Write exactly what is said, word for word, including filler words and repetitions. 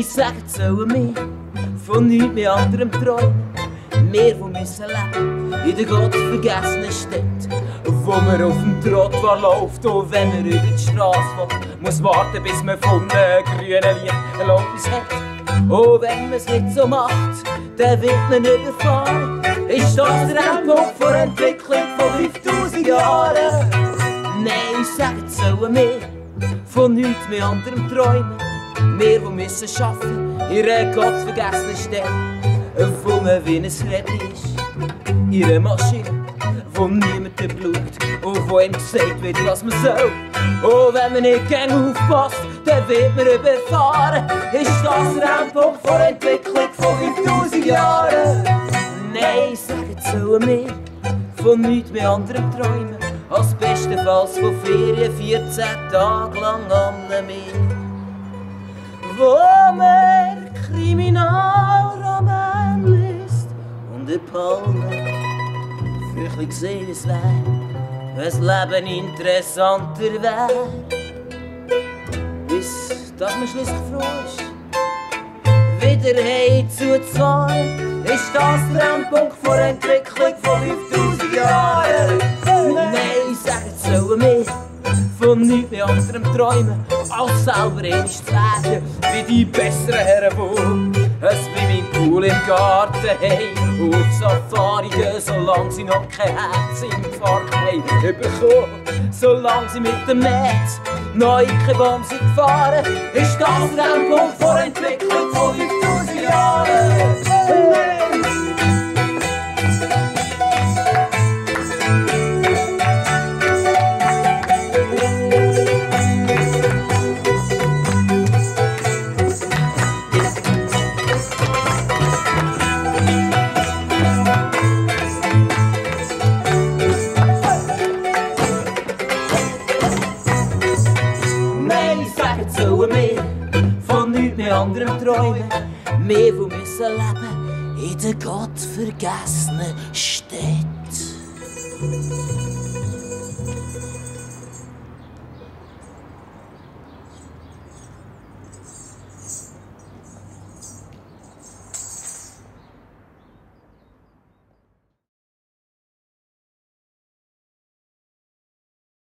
sagen sollen wir von nichts mehr anderem träumen. Wir, die müssen leben in der gottvergessenen Stadt, wo man auf dem Trottoir läuft und wenn man über die Straße will, muss warten, bis man von einem grünen Licht Erlaubnis hat. Und wenn man es nicht so macht, dann wird man überfahren. Ist das der Endpunkt vor Entwicklung von fünftausend Jahren? Nein, sagen sollen wir von nichts mehr anderem träumen. Wir, die müssen arbeiten in einer gottvergessenen Stadt, wo man wie ein Rädchen ist, in einer Maschine, wo niemand schaut und wo ihm gesagt wird, was man soll. Und wenn man nicht gern aufpasst, dann wird man überfahren. Ist das der Endpunkt vor Entwicklung von fünftausend Jahren? Nein, sagen sollen wir von nichts mehr anderem träumen, als bestenfalls von Ferien vierzehn Tage lang am Meer, wo man Kriminalroman liest und der Palme für ein bisschen gesehen, wie es wäre, wenn das Leben interessanter wäre. Bis dass man schliesslich froh ist, wieder heimzufahren. Ist das der Endpunkt vor Entwicklung von fünftausend Jahren? Nein, sagen sollen wir von nichts mehr anderem träumen, als selber einmal zu werden, wie die besseren Herren, die ein Swimmingpool im Garten haben und Safari gehen, solange sie noch kein Herzinfarkt haben bekommen. Solange sie mit dem Netz noch in keine Baum sind gefahren, ist das der Endpunkt vor Entwicklung von fünftausend Jahren. Sollen wir von nichts mehr anderem träumen, wir, die müssen leben in der gottvergessenen Stadt.